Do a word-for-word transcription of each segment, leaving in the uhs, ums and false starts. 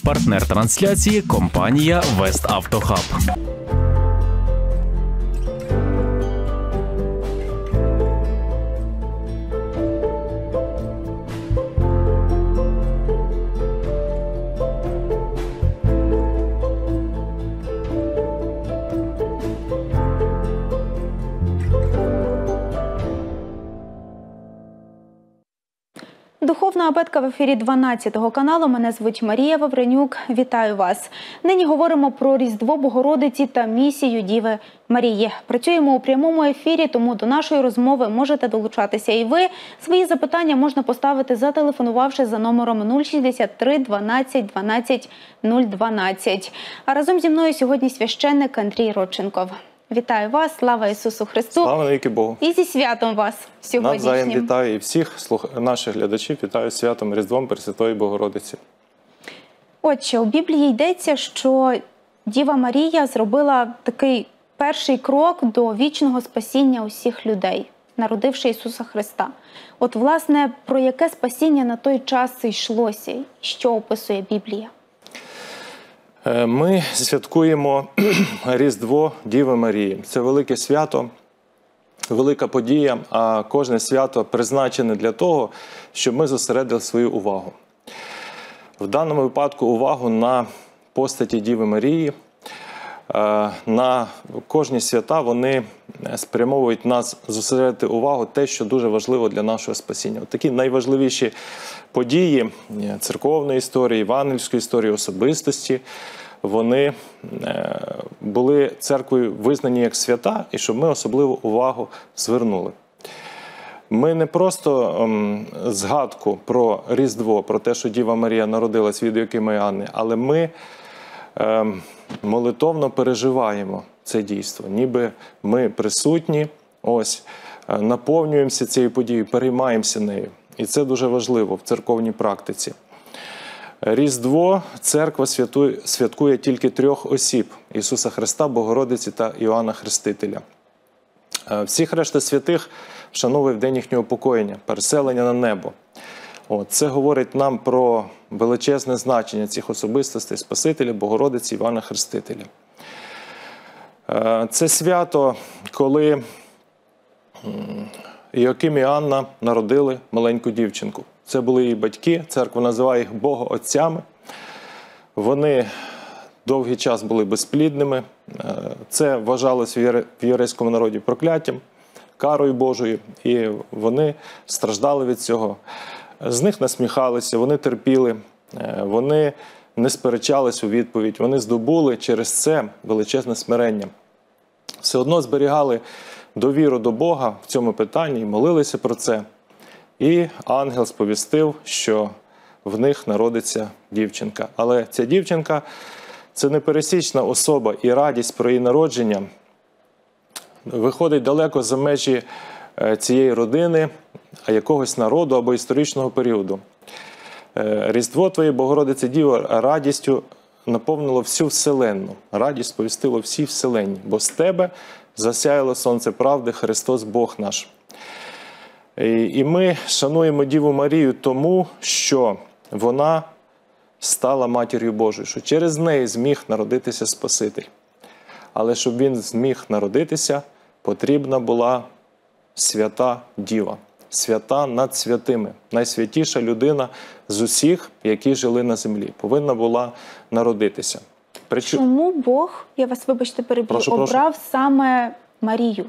Партнер трансляції – компанія «Веставтохаб». Духовна абетка в ефірі дванадцятого каналу. Мене звуть Марія Вавренюк. Вітаю вас. Нині говоримо про Різдво Богородиці та місію Діви Марії. Працюємо у прямому ефірі, тому до нашої розмови можете долучатися і ви. Свої запитання можна поставити, зателефонувавши за номером нуль шістдесят три дванадцять дванадцять нуль дванадцять. А разом зі мною сьогодні священник Андрій Родченков. Вітаю вас, слава Ісусу Христу. Слава навіки Богу. І зі святом вас сьогоднішнім. Навзаєм вітаю і всіх наших глядачів, вітаю святом Різдвом Пресвятої Богородиці. Отже, у Біблії йдеться, що Діва Марія зробила такий перший крок до вічного спасіння усіх людей, народивши Ісуса Христа. От, власне, про яке спасіння на той час йшлося? Що описує Біблія? Ми святкуємо Різдво Діви Марії. Це велике свято, велика подія, а кожне свято призначене для того, щоб ми зосередили свою увагу. В даному випадку увагу на постаті Діви Марії, на кожні свята вони спрямовують нас зосередити увагу те, що дуже важливо для нашого спасіння. От такі найважливіші події церковної історії, євангельської історії, особистості, вони були церквою визнані як свята, і щоб ми особливу увагу звернули. Ми не просто ем, згадку про Різдво, про те, що Діва Марія народилась від Йоакима і Анни, але ми ем, молитовно переживаємо це дійство. Ніби ми присутні, ось, наповнюємося цією подією, переймаємося нею. І це дуже важливо в церковній практиці. Різдво церква святує, святкує тільки трьох осіб – Ісуса Христа, Богородиці та Іоанна Хрестителя. Всіх решта святих вшановує в день їхнього упокоєння, переселення на небо. От, це говорить нам про величезне значення цих особистостей Спасителя, Богородиці, Іоанна Хрестителя. Це свято, коли Йоаким і Анна народили маленьку дівчинку. Це були її батьки, церква називає їх богоотцями. Вони довгий час були безплідними. Це вважалось в єврейському народі прокляттям, карою Божою, і вони страждали від цього. З них насміхалися, вони терпіли, вони не сперечались у відповідь, вони здобули через це величезне смирення. Все одно зберігали довіру до Бога в цьому питанні і молилися про це. І ангел сповістив, що в них народиться дівчинка. Але ця дівчинка – це непересічна особа, і радість про її народження виходить далеко за межі цієї родини, якогось народу або історичного періоду. Різдво Твоєї Богородиці Діво радістю наповнило всю вселенну, радість сповістило всій вселенні, бо з Тебе засяяло сонце правди, Христос Бог наш. І ми шануємо Діву Марію тому, що вона стала Матір'ю Божою, що через неї зміг народитися Спаситель. Але щоб він зміг народитися, потрібна була свята Діва, свята над святими, найсвятіша людина з усіх, які жили на землі, повинна була народитися. Причу... Чому Бог, я вас, вибачте, переб'ю, прошу, обрав прошу. саме Марію?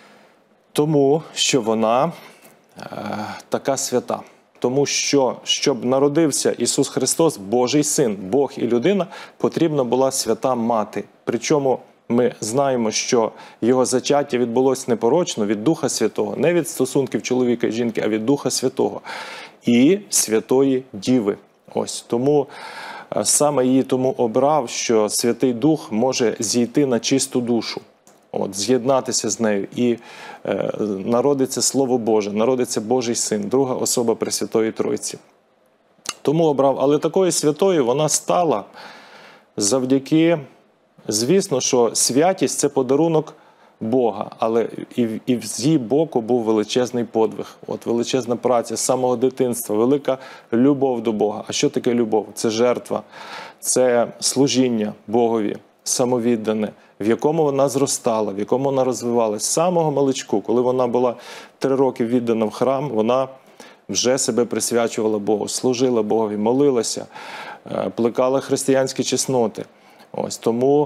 Тому, що вона е, така свята. Тому що, щоб народився Ісус Христос, Божий Син, Бог і людина, потрібна була свята Мати. Причому ми знаємо, що його зачаття відбулося непорочно від Духа Святого, не від стосунків чоловіка і жінки, а від Духа Святого і Святої Діви. Ось тому саме її тому обрав, що Святий Дух може зійти на чисту душу, от, з'єднатися з нею, і е, народиться Слово Боже, народиться Божий Син, друга особа Пресвятої Тройці. Тому обрав, але такою святою вона стала завдяки, звісно, що святість – це подарунок Бога, але і, і з її боку був величезний подвиг, от величезна праця з самого дитинства, велика любов до Бога. А що таке любов? Це жертва, це служіння Богові, самовіддане, в якому вона зростала, в якому вона розвивалась. З самого маличку, коли вона була три роки віддана в храм, вона вже себе присвячувала Богу, служила Богові, молилася, плекала християнські чесноти. Ось тому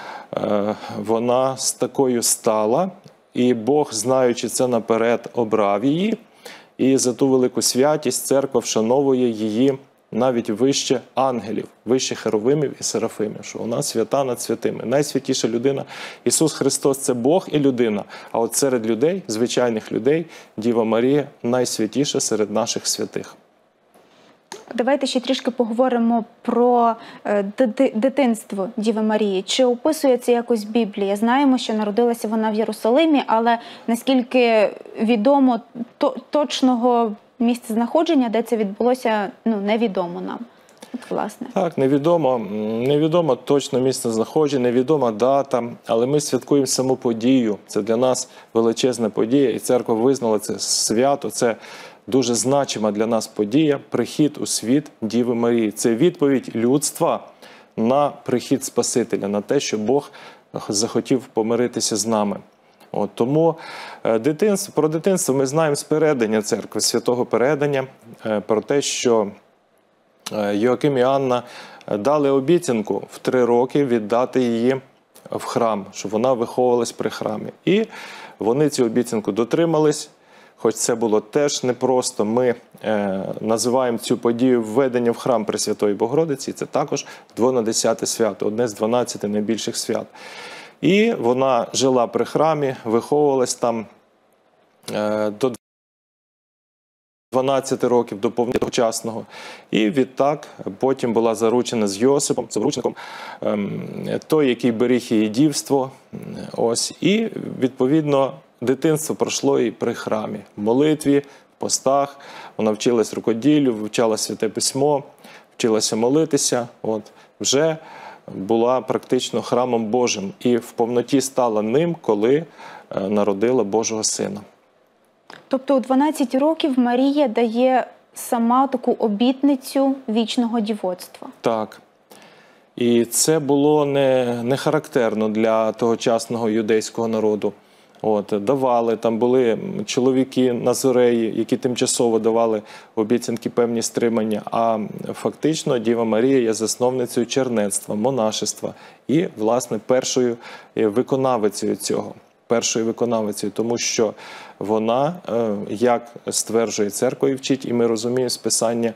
е, вона з такою стала, і Бог, знаючи це наперед, обрав її, і за ту велику святість церква вшановує її навіть вище ангелів, вище херовимів і серафимів, що вона свята над святими. Найсвятіша людина Ісус Христос – це Бог і людина, а от серед людей, звичайних людей, Діва Марія найсвятіша серед наших святих. Давайте ще трішки поговоримо про дитинство Діви Марії. Чи описує це якось Біблія? Знаємо, що народилася вона в Єрусалимі, але наскільки відомо то, точного місця знаходження, де це відбулося, ну, невідомо нам. От, власне. Так, невідомо, невідомо точно місце знаходження, невідома дата, але ми святкуємо саму подію. Це для нас величезна подія, і церква визнала це свято, це дуже значима для нас подія – прихід у світ Діви Марії. Це відповідь людства на прихід Спасителя, на те, що Бог захотів помиритися з нами. От, тому дитинство, про дитинство ми знаємо з передання церкви, святого передання, про те, що Йоаким і Анна дали обіцянку в три роки віддати її в храм, щоб вона виховувалась при храмі. І вони цю обіцянку дотримались. Хоч це було теж непросто, ми е, називаємо цю подію введення в храм Пресвятої Богородиці, це також дванадцяте свято, одне з дванадцяти найбільших свят. І вона жила при храмі, виховувалась там е, до дванадцяти років, до повночасного. І відтак потім була заручена з Йосипом, заручником, е, той, який беріг її дівство. Ось, і, відповідно, дитинство пройшло і при храмі, в молитві, в постах. Вона вчилась рукоділлю, вивчала Святе Письмо, вчилася молитися. От, вже була практично храмом Божим і в повноті стала ним, коли народила Божого Сина. Тобто у дванадцять років Марія дає сама таку обітницю вічного дівоцтва. Так. І це було не, не характерно для тогочасного юдейського народу. От, давали, там були чоловіки назореї, які тимчасово давали обіцянки певні стримання, а фактично Діва Марія є засновницею чернецтва, монашества і, власне, першою виконавицею цього. Першою виконавицею, тому що вона, як стверджує церква і вчить, і ми розуміємо з Писання,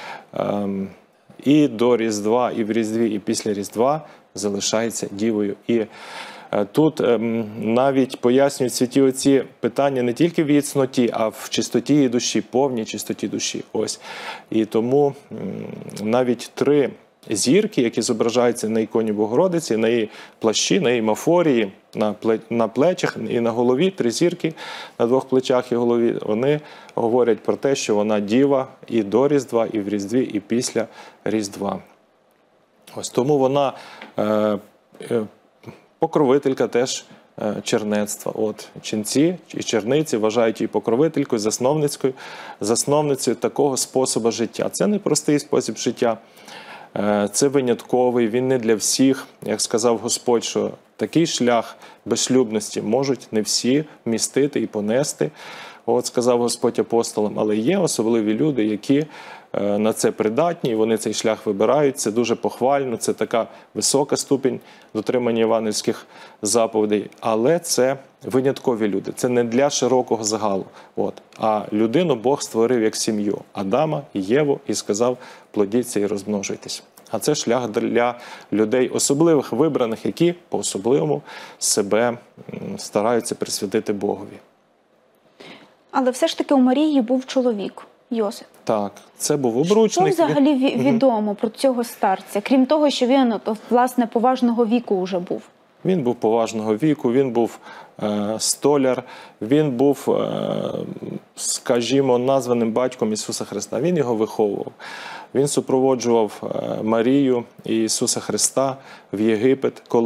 і до Різдва, і в Різдві, і після Різдва залишається Дівою. І тут навіть пояснюють святі отці питання не тільки в її цноті, а в чистоті її душі, повній чистоті душі. Ось. І тому навіть три зірки, які зображаються на іконі Богородиці, на її плащі, на її мафорії, на плечах і на голові, три зірки на двох плечах і голові, вони говорять про те, що вона діва і до Різдва, і в Різдві, і після Різдва. Ось тому вона е, е, покровителька теж чернецтва. От, ченці і черниці вважають її покровителькою, засновницькою, засновницею такого способу життя. Це не простий спосіб життя, це винятковий, він не для всіх. Як сказав Господь, що такий шлях безшлюбності можуть не всі вмістити і понести. От сказав Господь апостолам, але є особливі люди, які на це придатні, і вони цей шлях вибирають. Це дуже похвально, це така висока ступінь дотримання євангельських заповідей. Але це виняткові люди, це не для широкого загалу. От. А людину Бог створив як сім'ю, Адама і Єву, і сказав, плодіться і розмножуйтесь. А це шлях для людей особливих, вибраних, які по-особливому себе стараються присвятити Богові. Але все ж таки у Марії був чоловік, Йосип. Так, це був обручник. Що взагалі відомо про цього старця? Крім того, що він, власне, поважного віку вже був. Він був поважного віку, він був е, столяр, він був, е, скажімо, названим батьком Ісуса Христа. Він його виховував. Він супроводжував е, Марію і Ісуса Христа в Єгипет, коли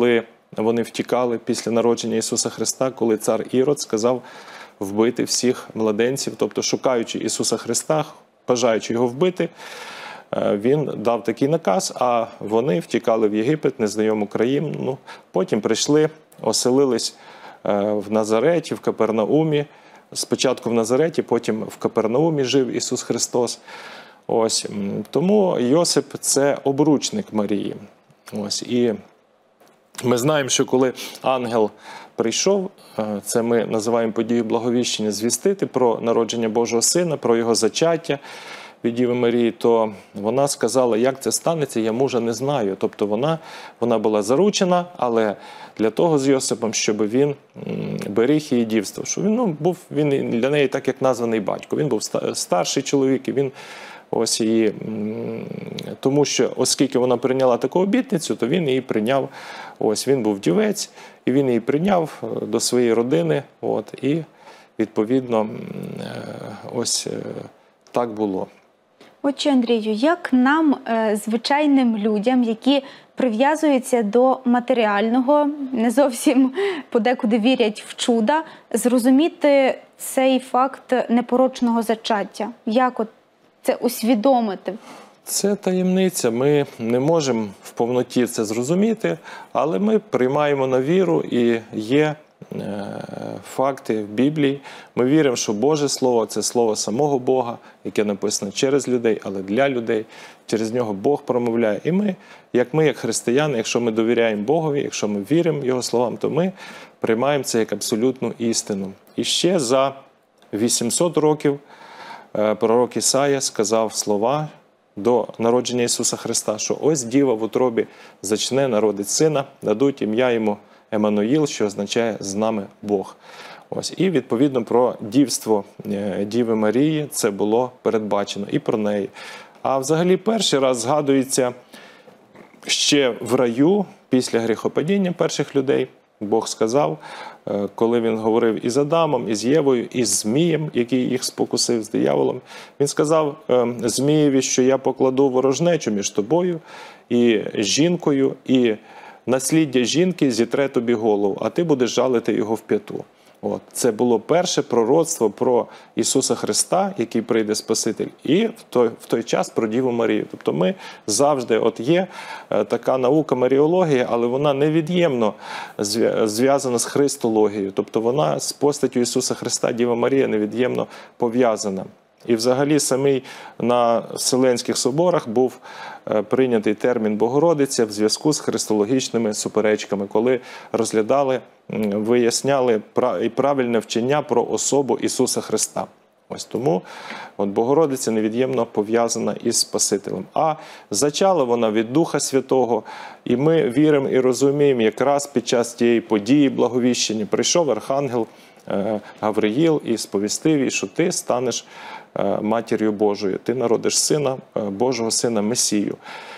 вони втікали після народження Ісуса Христа, коли цар Ірод сказав вбити всіх младенців, тобто шукаючи Ісуса Христа, бажаючи його вбити, він дав такий наказ, а вони втікали в Єгипет, незнайому країну. Потім прийшли, оселились в Назареті, в Капернаумі. Спочатку в Назареті, потім в Капернаумі жив Ісус Христос. Ось. Тому Йосип – це обручник Марії. Ось. І ми знаємо, що коли ангел прийшов, це ми називаємо подію Благовіщення, звістити про народження Божого Сина, про його зачаття від Діви Марії, то вона сказала, як це станеться, я мужа не знаю. Тобто вона, вона була заручена, але для того з Йосипом, щоб він беріг її дівство. Що він, ну, був він для неї так, як названий батько. Він був старший чоловік, і він ось її, тому що, оскільки вона прийняла таку обітницю, то він її прийняв, ось він був дівець, і він її прийняв до своєї родини, от, і відповідно ось так було. Отже, Андрію, як нам, звичайним людям, які прив'язуються до матеріального, не зовсім подекуди вірять в чуда, зрозуміти цей факт непорочного зачаття? Як от це усвідомити? Це таємниця. Ми не можемо в повноті це зрозуміти, але ми приймаємо на віру, і є факти в Біблії. Ми віримо, що Боже Слово – це Слово самого Бога, яке написано через людей, але для людей. Через нього Бог промовляє. І ми, як ми, як християни, якщо ми довіряємо Богові, якщо ми віримо Його словам, то ми приймаємо це як абсолютну істину. І ще за вісімсот років пророк Ісая сказав слова до народження Ісуса Христа, що ось діва в утробі зачне народить сина, дадуть ім'я йому Еммануїл, що означає «з нами Бог». Ось. І відповідно про дівство Діви Марії це було передбачено і про неї. А взагалі перший раз згадується ще в раю, після гріхопадіння перших людей. Бог сказав, коли він говорив із Адамом, із Євою, із Змієм, який їх спокусив, з дияволом. Він сказав Змієві, що я покладу ворожнечу між тобою і жінкою, і насліддя жінки зітре тобі голову, а ти будеш жалити його в п'яту. От. Це було перше пророцтво про Ісуса Христа, який прийде Спаситель, і в той, в той час про Діву Марію. Тобто ми завжди, от є така наука маріологія, але вона невід'ємно зв'язана з христологією. Тобто вона з постаттю Ісуса Христа, Діва Марія, невід'ємно пов'язана. І взагалі самий на Вселенських соборах був прийнятий термін Богородиця в зв'язку з христологічними суперечками, коли розглядали, виясняли правильне вчення про особу Ісуса Христа. Ось тому от Богородиця невід'ємно пов'язана із Спасителем. А зачала вона від Духа Святого, і ми віримо і розуміємо, якраз під час тієї події Благовіщення прийшов архангел Гавриїл і сповістив їй, що ти станеш матір'ю Божою, ти народиш сина, Божого сина Месію.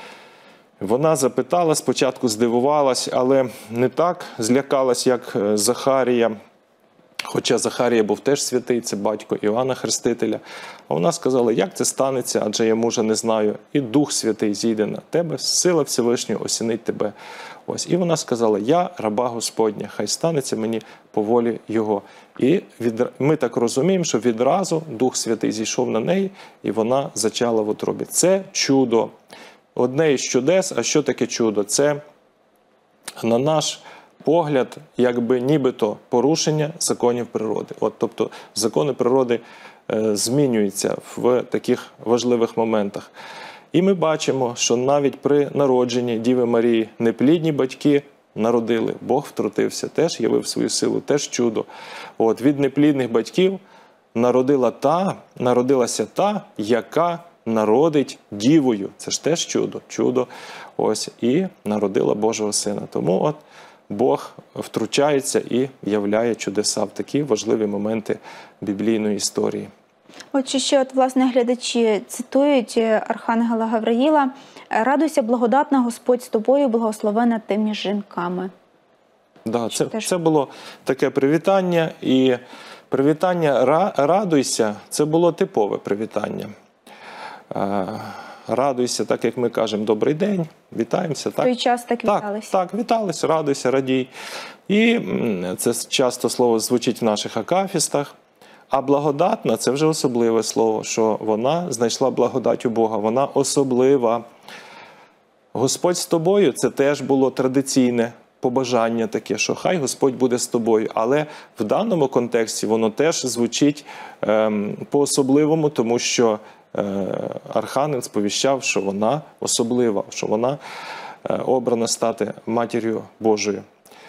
Вона запитала, спочатку здивувалась, але не так злякалась, як Захарія, хоча Захарія був теж святий, це батько Іоанна Хрестителя. А вона сказала, як це станеться, адже я мужа не знаю, і Дух Святий зійде на тебе, сила Всевишнього осінить тебе. Ось. І вона сказала, я раба Господня, хай станеться мені по волі Його. І від... ми так розуміємо, що відразу Дух Святий зійшов на неї, і вона зачала в утробі. Це чудо. Одне із чудес, а що таке чудо? Це, на наш погляд, якби нібито порушення законів природи. От, тобто закони природи е, змінюються в таких важливих моментах. І ми бачимо, що навіть при народженні Діви Марії неплідні батьки народили. Бог втрутився, теж явив свою силу, теж чудо. От, від неплідних батьків народила та, народилася та, яка народить дівою. Це ж теж чудо. Чудо. Ось, і народила Божого Сина. Тому от Бог втручається і являє чудеса в такі важливі моменти біблійної історії. Отже, ще от, власне, глядачі цитують архангела Гавриїла: «Радуйся, благодатна, Господь з тобою, благословена ти між жінками». Да, це, це було таке привітання, і привітання «радуйся» – це було типове привітання. радуйся, так як ми кажемо, добрий день, вітаємося. Так? В той час так Так, віталися. так, віталися, радуйся, радій. І це часто слово звучить в наших акафістах. А благодатна – це вже особливе слово, що вона знайшла благодать у Бога, вона особлива. Господь з тобою – це теж було традиційне побажання таке, що хай Господь буде з тобою. Але в даному контексті воно теж звучить ем, по-особливому, тому що е, Архангел сповіщав, що вона особлива, що вона е, обрана стати Матір'ю Божою.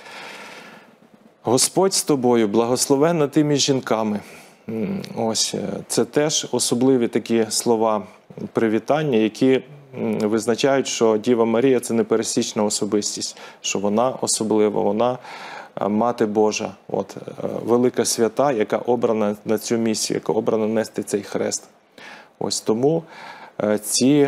Господь з тобою, благословенна ти між жінками. Ось, це теж особливі такі слова привітання, які визначають, що Діва Марія – це непересічна особистість, що вона особлива, вона Мати Божа, от, велика свята, яка обрана на цю місію, яка обрана нести цей хрест. Ось тому ці,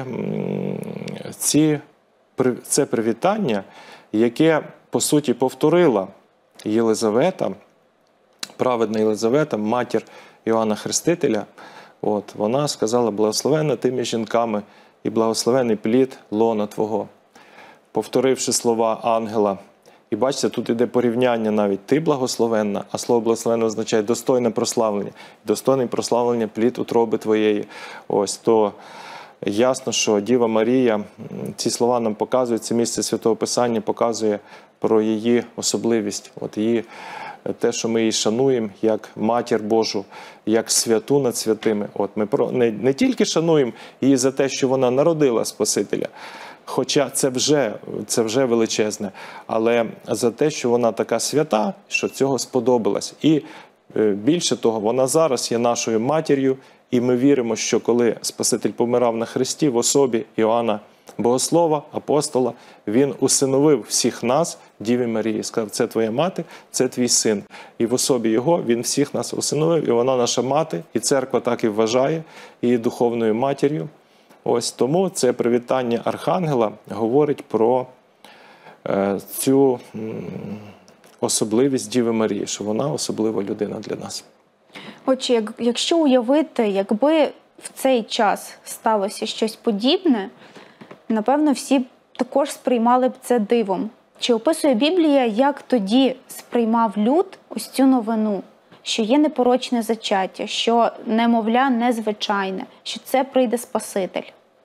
ці, це привітання, яке, по суті, повторила Єлизавета, праведна Єлизавета, матір Іоанна Хрестителя, от, вона сказала: благословенна ти між жінками і благословений плід лона твого, повторивши слова ангела. І бачите, тут іде порівняння навіть: ти благословенна, а слово благословенна означає достойне прославлення. Достойне прославлення плід утроби твоєї. Ось, то ясно, що Діва Марія, ці слова нам показують, це місце Святого Писання показує про її особливість, от її, те, що ми її шануємо як Матір Божу, як святу над святими. От ми про, не, не тільки шануємо її за те, що вона народила Спасителя, хоча це вже, це вже величезне, але за те, що вона така свята, що цього сподобалось. І більше того, вона зараз є нашою матір'ю, і ми віримо, що коли Спаситель помирав на хресті в особі Іоанна Богослова, апостола, він усиновив всіх нас Діві Марії. Сказав: це твоя мати, це твій син. І в особі його він всіх нас усиновив, і вона наша мати, і церква так і вважає її духовною матір'ю. Ось тому це привітання Архангела говорить про е, цю м, особливість Діви Марії, що вона особлива людина для нас. Отже, як, якщо уявити, якби в цей час сталося щось подібне, напевно, всі б також сприймали б це дивом. Чи описує Біблія, як тоді сприймав люд ось цю новину, що є непорочне зачаття, що немовля незвичайне, що це прийде Спаситель?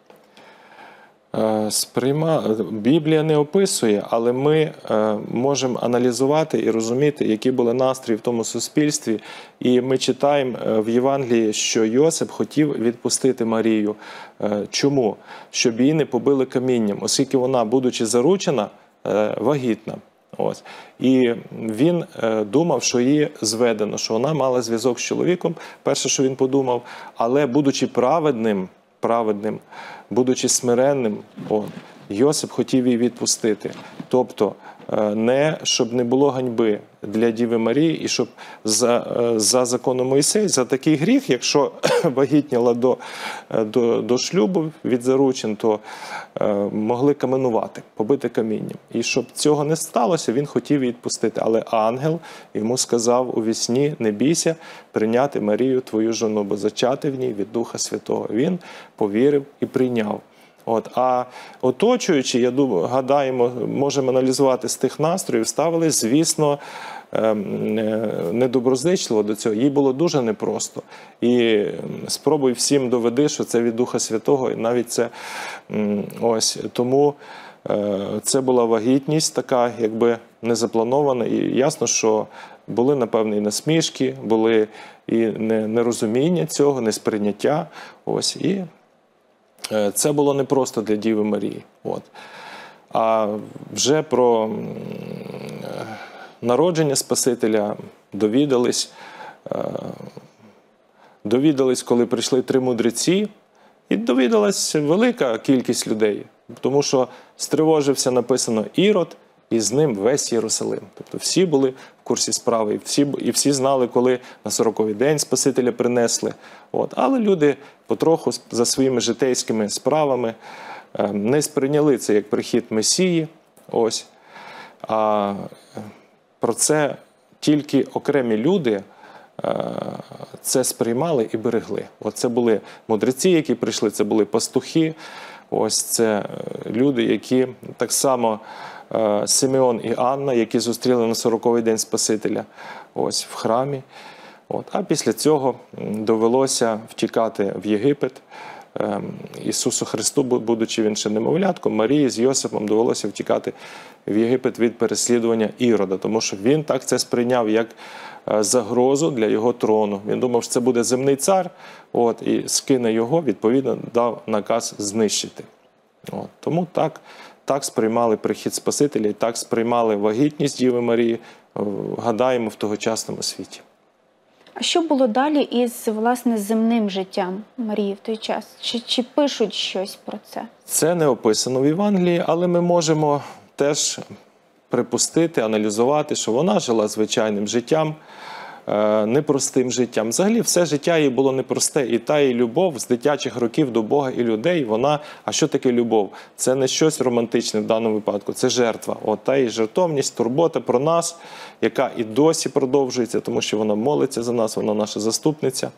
Сприйма... Біблія не описує, але ми е, можемо аналізувати і розуміти, які були настрої в тому суспільстві. І ми читаємо в Євангелії, що Йосип хотів відпустити Марію. Е, чому? Щоб її не побили камінням, оскільки вона, будучи заручена, е, вагітна. Ось. І він е, думав, що її зведено, що вона мала зв'язок з чоловіком, перше, що він подумав, але будучи праведним, праведним, будучи смиренним, о, Йосип хотів її відпустити. Тобто, не, щоб не було ганьби для Діви Марії, і щоб за, за законом Мойсея, за такий гріх, якщо вагітніла до, до, до шлюбу від заручин, то е, могли каменувати, побити камінням. І щоб цього не сталося, він хотів її відпустити. Але ангел йому сказав у вісні: не бійся прийняти Марію, твою жону, бо зачати в ній від Духа Святого. Він повірив і прийняв. От, а оточуючи, я думаю, гадаємо, можемо аналізувати з тих настроїв, ставили, звісно, недоброзичливо до цього. Їй було дуже непросто. І спробуй всім доведи, що це від Духа Святого, і навіть це ось. Тому це була вагітність така, якби незапланована. І ясно, що були, напевно, і насмішки, були і нерозуміння цього, несприйняття. Ось, і це було непросто для Діви Марії. От. А вже про народження Спасителя довідались, довідались, коли прийшли три мудреці, і довідалась велика кількість людей. Тому що стривожився, написано, Ірод, і з ним весь Єрусалим. Тобто всі були в курсі справи, і всі, і всі знали, коли на сороковий день Спасителя принесли. От. Але люди потроху за своїми житейськими справами не сприйняли це як прихід Месії. Ось. А про це тільки окремі люди це сприймали і берегли. От це були мудреці, які прийшли, це були пастухи, ось це люди, які так само Симеон і Анна, які зустріли на сороковий день Спасителя ось в храмі. От. А після цього довелося втікати в Єгипет. Ісусу Христу, будучи він ще немовлятком, Марії з Йосипом довелося втікати в Єгипет від переслідування Ірода, тому що він так це сприйняв як загрозу для його трону. Він думав, що це буде земний цар, от, і скине його, відповідно, дав наказ знищити. От. Тому так, так сприймали прихід Спасителя і так сприймали вагітність Діви Марії, гадаємо, в тогочасному світі. А що було далі із, власне, земним життям Марії в той час? Чи, чи пишуть щось про це? Це не описано в Євангелії, але ми можемо теж припустити, аналізувати, що вона жила звичайним життям, непростим життям. Взагалі все життя їй було непросте. І та її любов з дитячих років до Бога і людей, вона... А що таке любов? Це не щось романтичне в даному випадку, це жертва. От та її жертовність, турбота про нас, яка і досі продовжується, тому що вона молиться за нас, вона наша заступниця.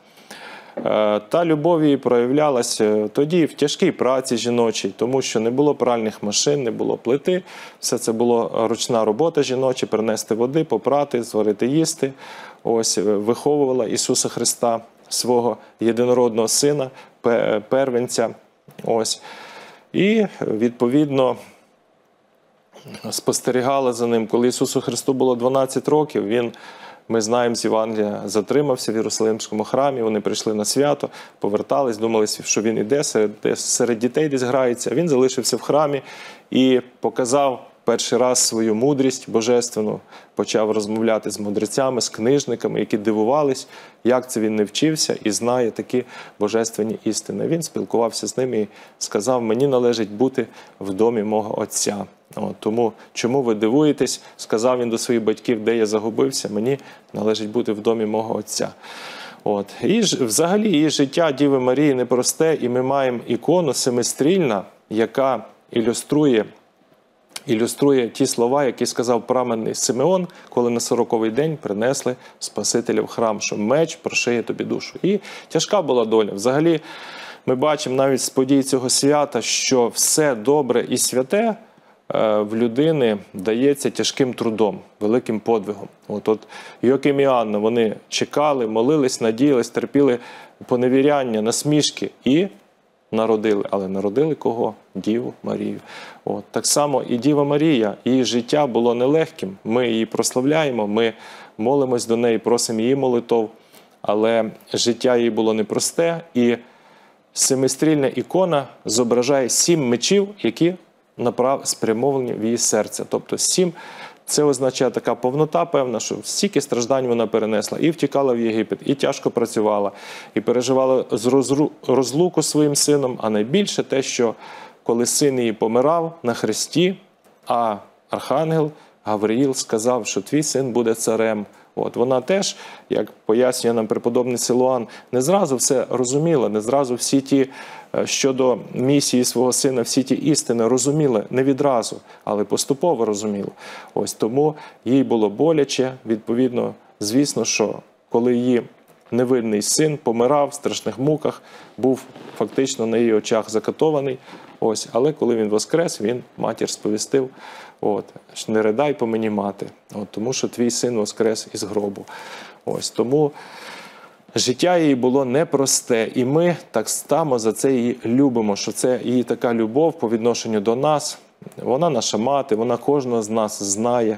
Та любов її проявлялася тоді в тяжкій праці жіночій, тому що не було пральних машин, не було плити. Все це було ручна робота жіноча, принести води, попрати, зварити їсти. Ось виховувала Ісуса Христа, свого єдинородного сина, первенця. Ось. І, відповідно, спостерігала за ним. Коли Ісусу Христу було дванадцять років, він, ми знаємо з Євангелія, затримався в Єрусалимському храмі, вони прийшли на свято, повертались, думали, що він іде, серед, серед дітей десь грається. Він залишився в храмі і показав перший раз свою мудрість божественну, почав розмовляти з мудрецями, з книжниками, які дивувались, як це він не вчився і знає такі божественні істини. Він спілкувався з ними і сказав, мені належить бути в домі мого Отця. От, тому, чому ви дивуєтесь, сказав він до своїх батьків, де я загубився, мені належить бути в домі мого Отця. От. І взагалі її життя Діви Марії непросте, і ми маємо ікону семистрільна, яка ілюструє ілюструє ті слова, які сказав праменний Симеон, коли на сороковий день принесли Спасителя в храм, що меч прошиє тобі душу. І тяжка була доля. Взагалі, ми бачимо навіть з подій цього свята, що все добре і святе в людини дається тяжким трудом, великим подвигом. От, от Йоаким і Анна, вони чекали, молились, надіялись, терпіли поневіряння, насмішки і народили. Але народили кого? Діву Марію. От. Так само і Діва Марія, її життя було нелегким. Ми її прославляємо, ми молимось до неї, просимо її молитов, але життя її було непросте, і семистрільна ікона зображає сім мечів, які направ... спрямовані в її серце. Тобто сім – це означає така повнота певна, що стільки страждань вона перенесла. І втікала в Єгипет, і тяжко працювала, і переживала з розру... розлуку своїм сином, а найбільше те, що коли син її помирав на хресті, а архангел Гавриїл сказав, що твій син буде царем. От, вона теж, як пояснює нам преподобний Силуан, не зразу все розуміла, не зразу всі ті, щодо місії свого сина, всі ті істини розуміла, не відразу, але поступово розуміла. Ось тому їй було боляче, відповідно, звісно, що коли її невинний син помирав в страшних муках, був фактично на її очах закатований, ось, але коли він воскрес, він матір сповістив, от, не ридай по мені, мати, от, тому що твій син воскрес із гробу. Ось, тому життя її було непросте, і ми так само за це її любимо, що це її така любов по відношенню до нас. Вона наша мати, вона кожного з нас знає,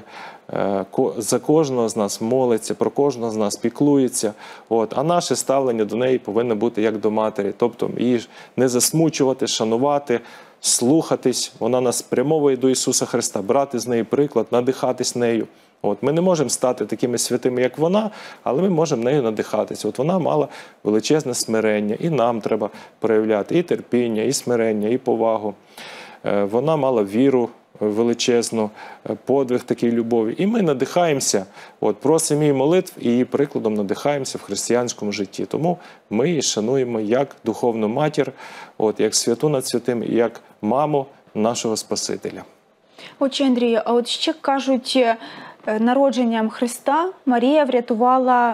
за кожного з нас молиться, про кожного з нас піклується. От. А наше ставлення до неї повинно бути як до матері. Тобто її не засмучувати, шанувати, слухатись. Вона нас спрямовує до Ісуса Христа, брати з неї приклад, надихатись нею. От. Ми не можемо стати такими святими, як вона, але ми можемо нею надихатися. От вона мала величезне смирення, і нам треба проявляти і терпіння, і смирення, і повагу. Вона мала віру величезну, подвиг такій любові. І ми надихаємося, от, просимо її молитв і її прикладом надихаємося в християнському житті. Тому ми її шануємо як духовну матір, от, як святу над святим, і як маму нашого Спасителя. Отче Андрію, а от ще кажуть, народженням Христа Марія врятувала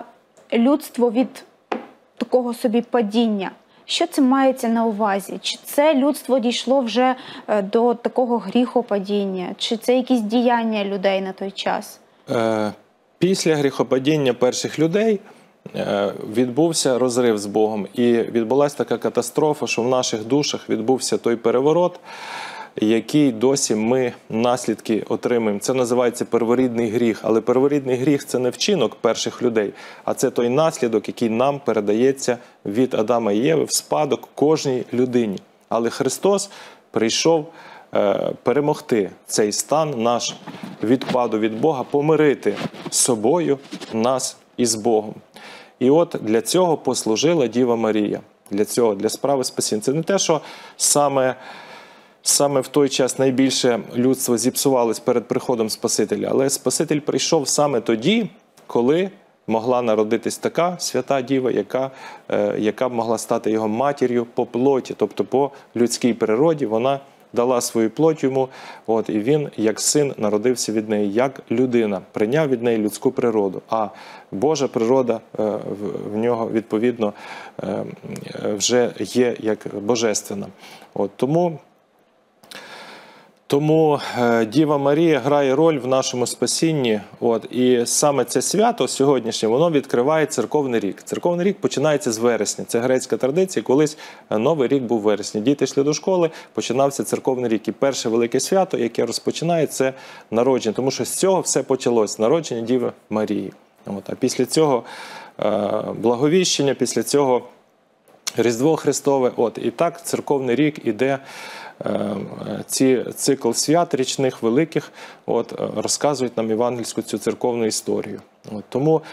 людство від такого собі падіння. Що це мається на увазі? Чи це людство дійшло вже до такого гріхопадіння? Чи це якісь діяння людей на той час? Після гріхопадіння перших людей відбувся розрив з Богом. І відбулася така катастрофа, що в наших душах відбувся той переворот, який досі ми наслідки отримуємо. Це називається перворідний гріх. Але перворідний гріх – це не вчинок перших людей, а це той наслідок, який нам передається від Адама і Єви в спадок кожній людині. Але Христос прийшов е, перемогти цей стан наш відпаду від Бога, помирити з собою нас із Богом. І от для цього послужила Діва Марія. Для цього, для справи спасіння. Це не те, що саме Саме в той час найбільше людство зіпсувалось перед приходом Спасителя. Але Спаситель прийшов саме тоді, коли могла народитись така свята Діва, яка, е, яка б могла стати його матір'ю по плоті, тобто по людській природі. Вона дала свою плоть йому, от, і він, як син, народився від неї, як людина, прийняв від неї людську природу. А Божа природа е, в, в нього, відповідно, е, вже є як божественна. От, тому... Тому е, Діва Марія грає роль в нашому спасінні. От, і саме це свято сьогоднішнє, воно відкриває церковний рік. Церковний рік починається з вересня. Це грецька традиція, колись Новий рік був в вересні. Діти йшли до школи, починався церковний рік. І перше велике свято, яке розпочинає, це народження. Тому що з цього все почалось, народження Діви Марії. От, а після цього е, благовіщення, після цього Різдво Христове. От, і так церковний рік іде. Ці цикл свят річних великих от, розказують нам євангельську цю церковну історію. От, тому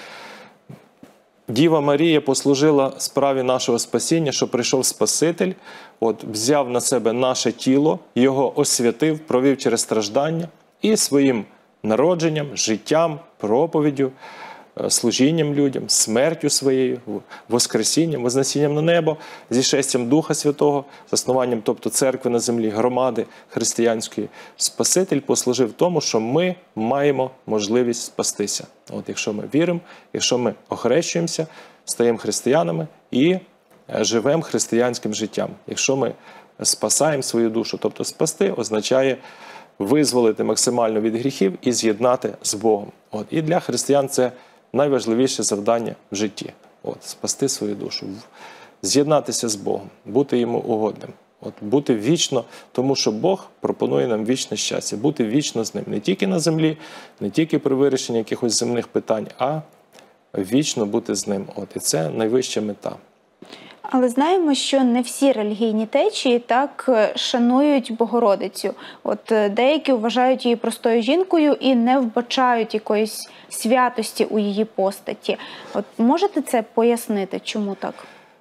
Діва Марія послужила справі нашого спасіння, що прийшов Спаситель, от, взяв на себе наше тіло, його освятив, провів через страждання і своїм народженням, життям, проповіддю, служінням людям, смертю своєю, воскресінням, вознесінням на небо, зішестям Духа Святого, заснуванням, тобто церкви на землі, громади християнської. Спаситель послужив тому, що ми маємо можливість спастися. От якщо ми віримо, якщо ми охрещуємося, стаємо християнами і живемо християнським життям. Якщо ми спасаємо свою душу, тобто спасти означає визволити максимально від гріхів і з'єднати з Богом. От. І для християн це найважливіше завдання в житті. От, спасти свою душу, з'єднатися з Богом, бути йому угодним. От, бути вічно, тому що Бог пропонує нам вічне щастя, бути вічно з ним. Не тільки на землі, не тільки при вирішенні якихось земних питань, а вічно бути з ним. От, і це найвища мета. Але знаємо, що не всі релігійні течії так шанують Богородицю. От деякі вважають її простою жінкою і не вбачають якоїсь святості у її постаті. От можете це пояснити, чому так?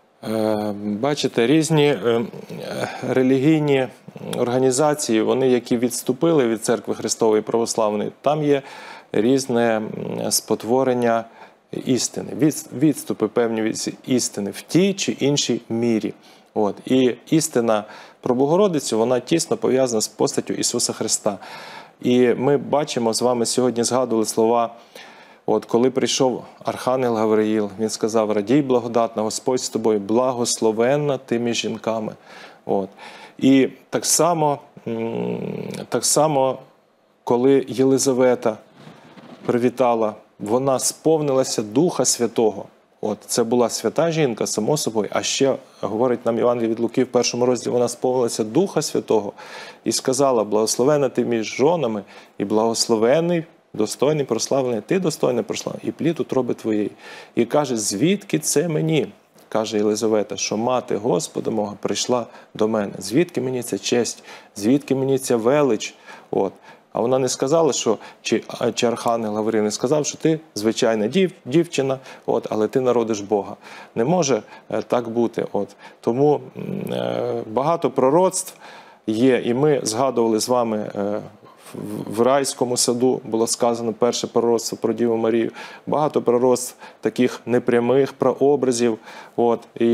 Бачите, різні релігійні організації, вони, які відступили від Церкви Христової Православної, там є різне спотворення істини, відступи певні від істини в тій чи іншій мірі. От. І істина про Богородицю, вона тісно пов'язана з постаттю Ісуса Христа. І ми бачимо, з вами сьогодні згадували слова, от, коли прийшов Архангел Гавриїл, він сказав: «Радій, благодатна, Господь з тобою, благословенна ти між жінками». От. І так само, так само, коли Єлизавета привітала, вона сповнилася Духа Святого. От, це була свята жінка, само собою, а ще, говорить нам Євангеліє від Луки в першому розділі, вона сповнилася Духа Святого і сказала: «Благословена ти між жонами, і благословений, достойний, прославлений, ти достойний, прославлений, і плід утроби твоєї». І каже: «Звідки це мені?» Каже Єлизавета, що мати Господа мого прийшла до мене. Звідки мені ця честь? Звідки мені ця велич? От. А вона не сказала, що, чи, чи Архангел Гавриїл не сказав, що ти звичайна дів, дівчина, от, але ти народиш Бога. Не може е, так бути. От. Тому е, багато пророцтв є, і ми згадували з вами е, в, в райському саду, було сказано перше пророцтво про Діву Марію. Багато пророцтв таких непрямих прообразів. От, і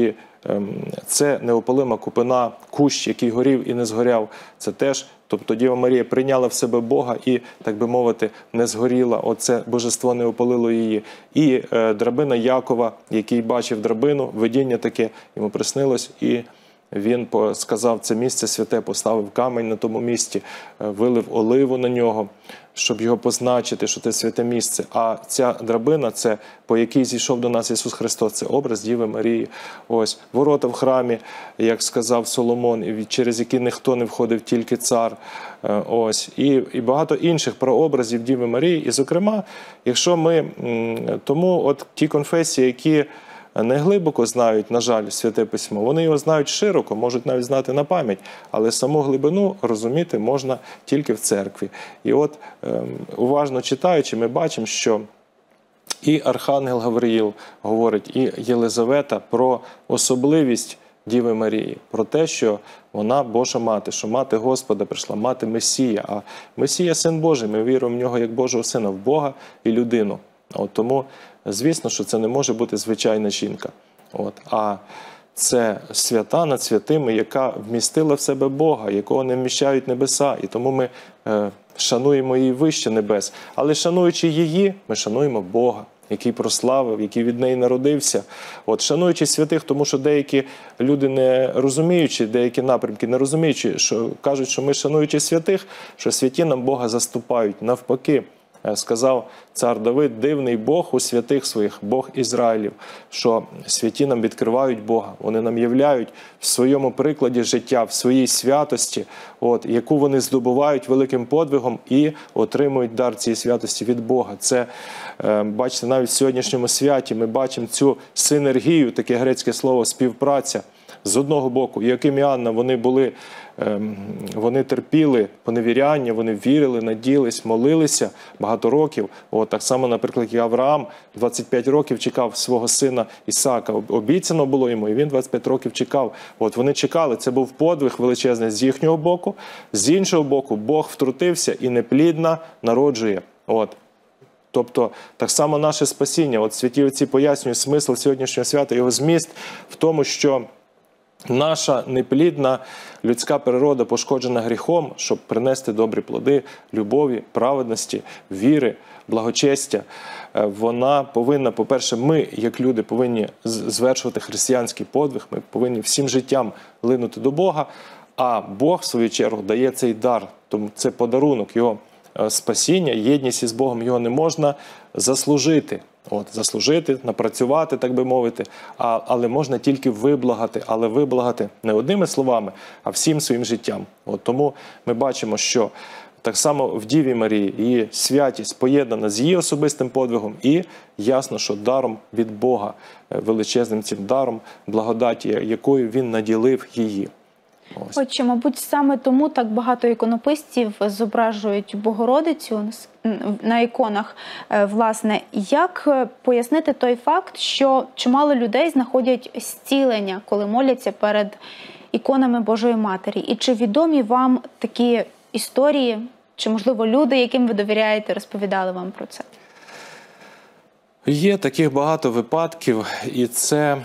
це неопалима купина, кущ, який горів і не згоряв. Це теж, тобто Діва Марія прийняла в себе Бога і, так би мовити, не згоріла. Оце божество не опалило її. І е, драбина Якова, який бачив драбину, видіння таке йому приснилось, і він сказав, це місце святе, поставив камінь на тому місці, вилив оливу на нього, щоб його позначити, що це святе місце. А ця драбина, це по якій зійшов до нас Ісус Христос, це образ Діви Марії. Ось, ворота в храмі, як сказав Соломон, через які ніхто не входив, тільки цар. Ось, і, і багато інших прообразів Діви Марії. І, зокрема, якщо ми, тому от ті конфесії, які не глибоко знають, на жаль, Святе Письмо, вони його знають широко, можуть навіть знати на пам'ять, але саму глибину розуміти можна тільки в церкві. І от, ем, уважно читаючи, ми бачимо, що і Архангел Гавриїл говорить, і Єлизавета про особливість Діви Марії, про те, що вона Божа мати, що мати Господа прийшла, мати Месія, а Месія – Син Божий, ми віруємо в нього як Божого Сина, в Бога і людину. От тому, звісно, що це не може бути звичайна жінка. От. А це свята над святими, яка вмістила в себе Бога, якого не вміщають небеса. І тому ми е, шануємо її вище небес. Але шануючи її, ми шануємо Бога, який прославив, який від неї народився. От, шануючи святих, тому що деякі люди не розуміючи, деякі напрямки не розуміючи, що кажуть, що ми шануючи святих, що святі нам Бога заступають. Навпаки, сказав цар Давид, дивний Бог у святих своїх, Бог Ізраїлів, що святі нам відкривають Бога, вони нам являють в своєму прикладі життя, в своїй святості, от, яку вони здобувають великим подвигом і отримують дар цієї святості від Бога. Це, бачите, навіть в сьогоднішньому святі ми бачимо цю синергію, таке грецьке слово співпраця. З одного боку, Яким і Анна, вони були, вони терпіли поневіряння, вони вірили, надіялись, молилися багато років. От, так само, наприклад, і Авраам двадцять п'ять років чекав свого сина Ісаака. Обіцяно було йому, і він двадцять п'ять років чекав. От, вони чекали, це був подвиг величезний з їхнього боку. З іншого боку, Бог втрутився і неплідна народжує. От. Тобто, так само наше спасіння. От святі отці пояснюють смисл сьогоднішнього свята, його зміст в тому, що наша неплідна людська природа, пошкоджена гріхом, щоб принести добрі плоди любові, праведності, віри, благочестя, вона повинна, по-перше, ми, як люди, повинні звершувати християнський подвиг, ми повинні всім життям линути до Бога, а Бог, в свою чергу, дає цей дар, тому це подарунок, його спасіння, єдність із Богом, його не можна заслужити. От, заслужити, напрацювати, так би мовити, а, але можна тільки виблагати, але виблагати не одними словами, а всім своїм життям. От, тому ми бачимо, що так само в Діві Марії її святість поєднана з її особистим подвигом і ясно, що даром від Бога, величезним цим даром, благодаті, якою Він наділив її. Ось. Отже, мабуть, саме тому так багато іконописців зображують Богородицю на іконах. Власне, як пояснити той факт, що чимало людей знаходять зцілення, коли моляться перед іконами Божої Матері? І чи відомі вам такі історії, чи, можливо, люди, яким ви довіряєте, розповідали вам про це? Є таких багато випадків, і це...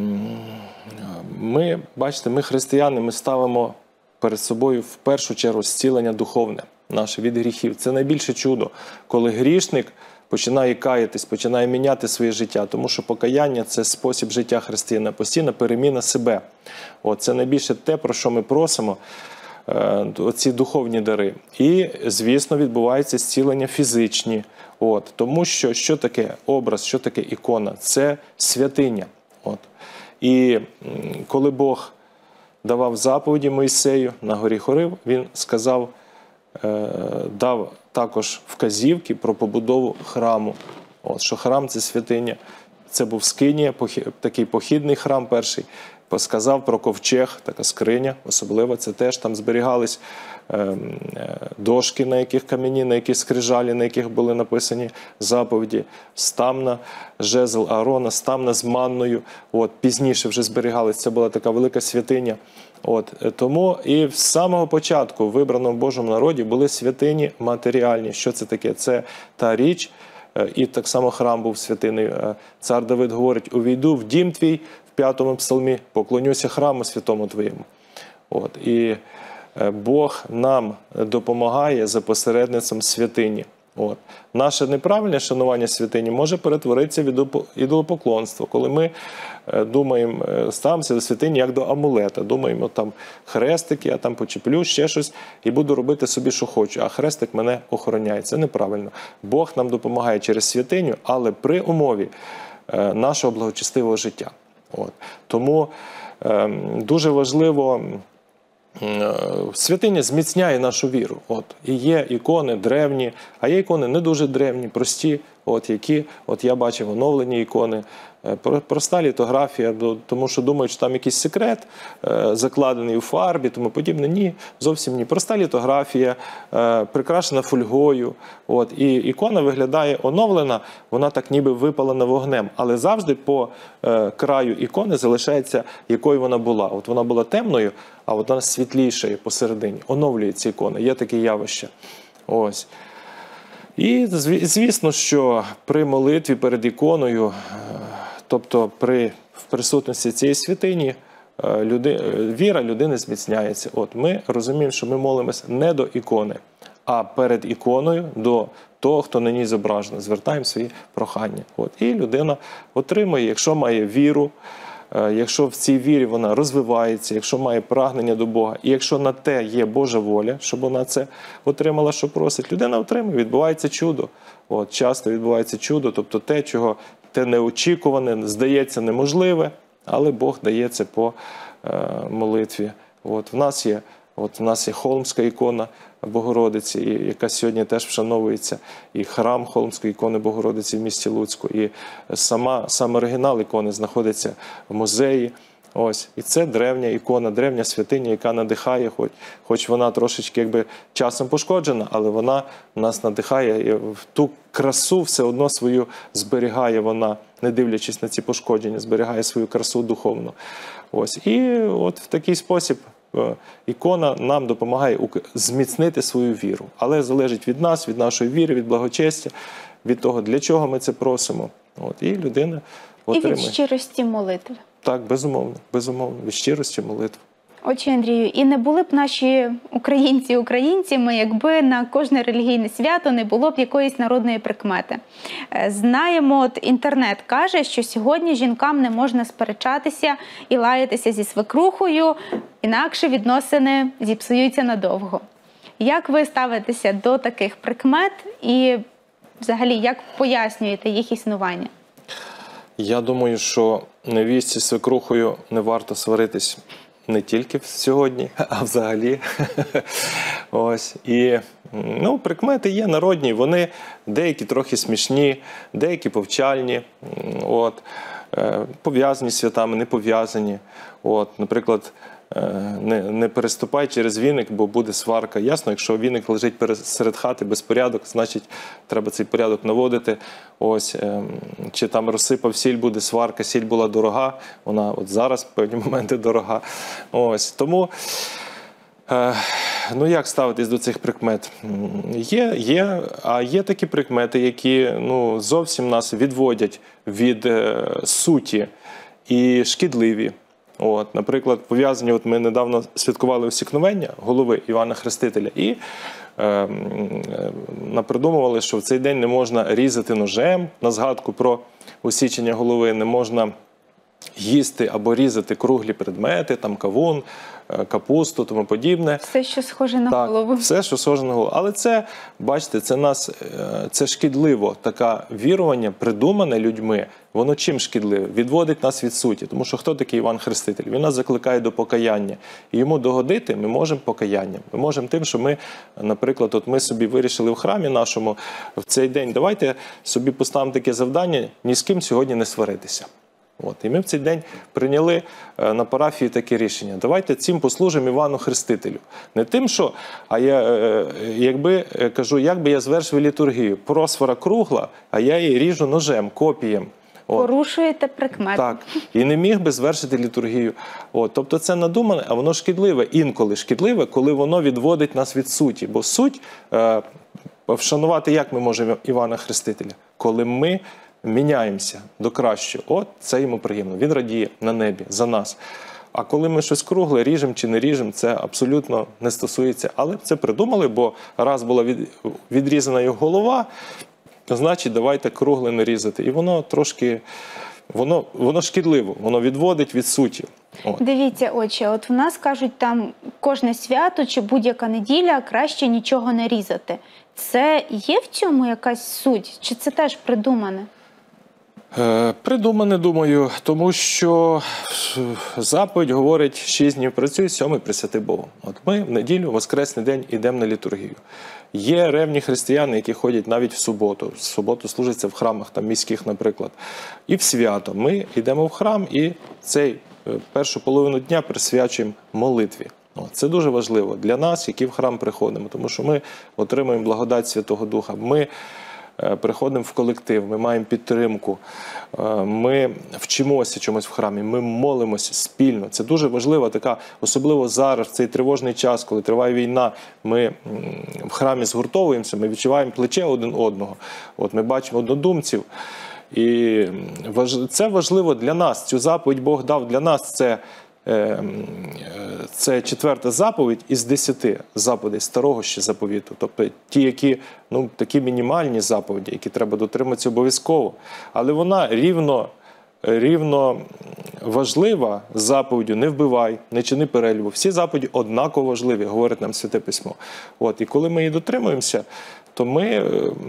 Ми, бачите, ми християни, ми ставимо перед собою в першу чергу зцілення духовне наше від гріхів. Це найбільше чудо, коли грішник починає каятись, починає міняти своє життя, тому що покаяння – це спосіб життя християна, постійна переміна себе. От, це найбільше те, про що ми просимо, оці духовні дари. І, звісно, відбуваються зцілення фізичні. От, тому що, що таке образ, що таке ікона? Це святиня. От. І коли Бог давав заповіді Мойсею на горі Хорив, він сказав, дав також вказівки про побудову храму. От, що храм – це святиня. Це був скинія, такий похідний храм перший. Сказав про ковчег, така скриня особливо, це теж там зберігались дошки, на яких камені, на яких скрижалі, на яких були написані заповіді, стамна, жезл Аарона, стамна з манною, от, пізніше вже зберігались, це була така велика святиня. От, тому і з самого початку в вибраному Божому народі були святині матеріальні. Що це таке? Це та річ, і так само храм був святинний. Цар Давид говорить, увійду в дім твій, п'ятому псалмі «Поклонюся храму святому Твоєму». От. І Бог нам допомагає за посередництвом святині. От. Наше неправильне шанування святині може перетворитися в ідолопоклонство, коли ми думаємо, ставимося до святині як до амулета, думаємо, там хрестик, я там почеплю, ще щось, і буду робити собі, що хочу, а хрестик мене охороняє. Це неправильно. Бог нам допомагає через святиню, але при умові нашого благочестивого життя. От. Тому е, дуже важливо, святиня зміцняє нашу віру. От. І є ікони древні, а є ікони не дуже древні, прості, от, які, от я бачив оновлені ікони, проста літографія, тому що думають, що там якийсь секрет закладений у фарбі, тому подібне. Ні, зовсім ні. Проста літографія, прикрашена фольгою. От. І ікона виглядає оновлена, вона так ніби випалена вогнем, але завжди по краю ікони залишається, якою вона була. От вона була темною, а от вона світлішою посередині. Оновлюється ікона, є таке явище. Ось. І звісно, що при молитві перед іконою, тобто при в присутності цієї святині, люди, віра людини зміцняється. От ми розуміємо, що ми молимося не до ікони, а перед іконою до того, хто на ній зображений. Звертаємо свої прохання. От. І людина отримує, якщо має віру, якщо в цій вірі вона розвивається, якщо має прагнення до Бога, і якщо на те є Божа воля, щоб вона це отримала, що просить, людина отримує, відбувається чудо. От, часто відбувається чудо, тобто те, чого те неочікуване, здається неможливе, але Бог дає це по е, молитві. От, в нас є, от, в нас є холмська ікона Богородиці, яка сьогодні теж вшановується, і храм холмської ікони Богородиці в місті Луцьку, і сама, сам оригінал ікони знаходиться в музеї. Ось. І це древня ікона, древня святиня, яка надихає, хоч, хоч вона трошечки якби часом пошкоджена, але вона нас надихає, і в ту красу все одно свою зберігає вона, не дивлячись на ці пошкодження, зберігає свою красу духовну. Ось. І от в такий спосіб ікона нам допомагає зміцнити свою віру. Але залежить від нас, від нашої віри, від благочестя, від того, для чого ми це просимо. От. І людина отримує. І від щирості молитви. Так, безумовно, безумовно, від щирості молитви. Отче Андрію, і не були б наші українці українцями, якби на кожне релігійне свято не було б якоїсь народної прикмети. Знаємо, от інтернет каже, що сьогодні жінкам не можна сперечатися і лаятися зі свекрухою, інакше відносини зіпсуються надовго. Як ви ставитеся до таких прикмет і взагалі як пояснюєте їх існування? Я думаю, що невістці з свекрухою не варто сваритись не тільки сьогодні, а взагалі. Ось. І, ну, прикмети є народні, вони деякі трохи смішні, деякі повчальні, от, пов'язані з святами, не пов'язані. От, наприклад, не, не переступай через віник, бо буде сварка. Ясно, якщо віник лежить серед хати, безпорядок, значить треба цей порядок наводити. Ось, чи там розсипав сіль, буде сварка, сіль була дорога, вона от зараз в певні моменти дорога. Ось, тому, ну як ставитись до цих прикмет? Є, є, а є такі прикмети, які, ну, зовсім нас відводять від е, суті і шкідливі. От, наприклад, пов'язані, от ми недавно святкували усікновення голови Івана Хрестителя і е, е, напридумували, що в цей день не можна різати ножем на згадку про усічення голови, не можна їсти або різати круглі предмети, там кавун, капусту, тому подібне. Все, що схоже на так, голову. все, що схоже на голову. Але це, бачите, це нас, це шкідливо. Таке вірування, придумане людьми, воно чим шкідливе? Відводить нас від суті. Тому що хто такий Іван Хреститель? Він нас закликає до покаяння. І йому догодити ми можемо покаянням. Ми можемо тим, що ми, наприклад, от ми собі вирішили в храмі нашому в цей день, давайте собі поставимо таке завдання, ні з ким сьогодні не сваритися. От. І ми в цей день прийняли на парафії таке рішення. Давайте цим послужимо Івану Хрестителю. Не тим, що, а я, якби, кажу, як би я звершив літургію. Просфора кругла, а я її ріжу ножем, копієм. От. Порушуєте прикмети. Так. І не міг би звершити літургію. От. Тобто це надумане, а воно шкідливе. Інколи шкідливе, коли воно відводить нас від суті. Бо суть, е, вшанувати як ми можемо Івана Хрестителя? Коли ми міняємося до кращого. От це йому приємно. Він радіє на небі за нас. А коли ми щось кругле, ріжемо чи не ріжемо, це абсолютно не стосується. Але це придумали, бо раз була від, відрізана його голова, значить давайте кругле не різати. І воно трошки, воно, воно шкідливо, воно відводить від суті. От. Дивіться, отче, от в нас кажуть, там кожне свято чи будь-яка неділя краще нічого не різати. Це є в цьому якась суть? Чи це теж придумане? Е, придумане, думаю, тому що заповідь говорить, шість днів працюй, сьомий присвяти Богу. От ми в неділю, воскресний день, йдемо на літургію. Є ревні християни, які ходять навіть в суботу. В суботу служаться в храмах, там міських, наприклад. І в свято. Ми йдемо в храм і цей першу половину дня присвячуємо молитві. Це дуже важливо для нас, які в храм приходимо, тому що ми отримуємо благодать Святого Духа. Ми приходимо в колектив, ми маємо підтримку, ми вчимося чомусь в храмі, ми молимося спільно. Це дуже важливо, така, особливо зараз, в цей тривожний час, коли триває війна, ми в храмі згуртовуємося, ми відчуваємо плече один одного, от ми бачимо однодумців. І це важливо для нас, цю заповідь Бог дав для нас, це Це четверта заповідь із десяти заповідей старого ще заповіту. Тобто ті, які, ну, такі мінімальні заповіді, які треба дотриматися обов'язково. Але вона рівно, рівно важлива заповіддю «не вбивай», «не чини перелюбу». Всі заповіді однаково важливі, говорить нам Святе Письмо. От, і коли ми її дотримуємося, то ми,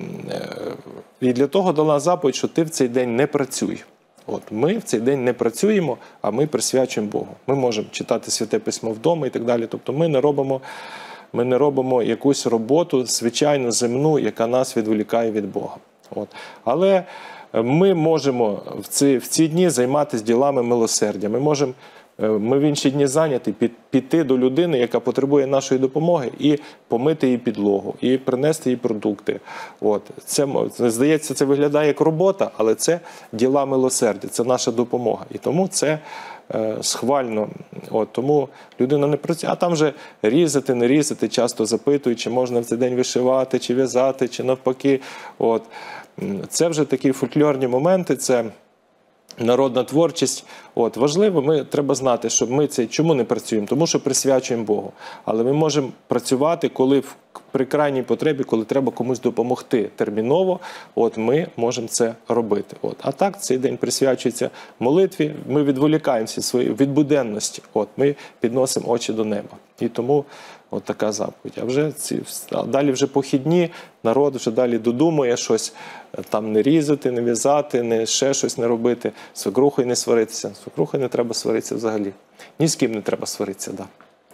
і для того дала заповідь, що ти в цей день не працюй. От, ми в цей день не працюємо, а ми присвячуємо Богу. Ми можемо читати Святе Письмо вдома і так далі. Тобто ми не робимо, ми не робимо якусь роботу, звичайно, земну, яка нас відволікає від Бога. От. Але ми можемо в ці, в ці дні займатися ділами милосердя. Ми можемо, ми в інші дні зайняті, піти до людини, яка потребує нашої допомоги, і помити її підлогу, і принести їй продукти. От. Це, здається, це виглядає як робота, але це діла милосердя, це наша допомога. І тому це е, схвально. От. Тому людина не працює, а там вже різати, не різати, часто запитують, чи можна в цей день вишивати, чи в'язати, чи навпаки. От. Це вже такі фольклорні моменти, це народна творчість. От, важливо, ми, треба знати, що ми це чому не працюємо? Тому що присвячуємо Богу. Але ми можемо працювати, коли в, при крайній потребі, коли треба комусь допомогти терміново, от ми можемо це робити. От. А так цей день присвячується молитві, ми відволікаємося свої, від буденності, от, ми підносимо очі до неба. І тому от така заповідь. А вже ці, а далі вже похідні, народ вже далі додумує щось, там не різати, не в'язати, не ще щось не робити, з свекрухою не сваритися. З свекрухою не треба сваритися взагалі. Ні з ким не треба сваритися, да.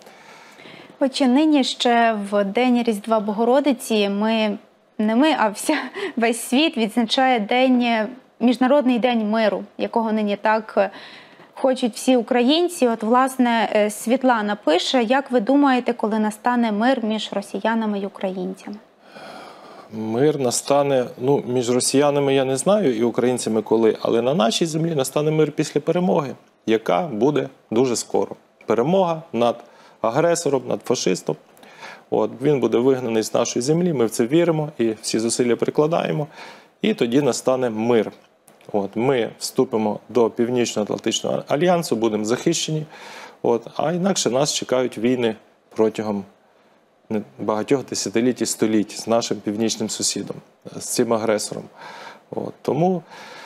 Отже, нині ще в День Різдва Богородиці ми, не ми, а вся, весь світ відзначає день, Міжнародний день миру, якого нині так хочуть всі українці. От, власне, Світлана пише, як ви думаєте, коли настане мир між росіянами і українцями? Мир настане, ну, між росіянами я не знаю і українцями коли, але на нашій землі настане мир після перемоги, яка буде дуже скоро. Перемога над агресором, над фашистом. От, він буде вигнаний з нашої землі, ми в це віримо і всі зусилля прикладаємо. І тоді настане мир. От, ми вступимо до Північно-Атлантичного альянсу, будемо захищені, от, а інакше нас чекають війни протягом багатьох десятиліть і століть з нашим північним сусідом, з цим агресором. От, тому,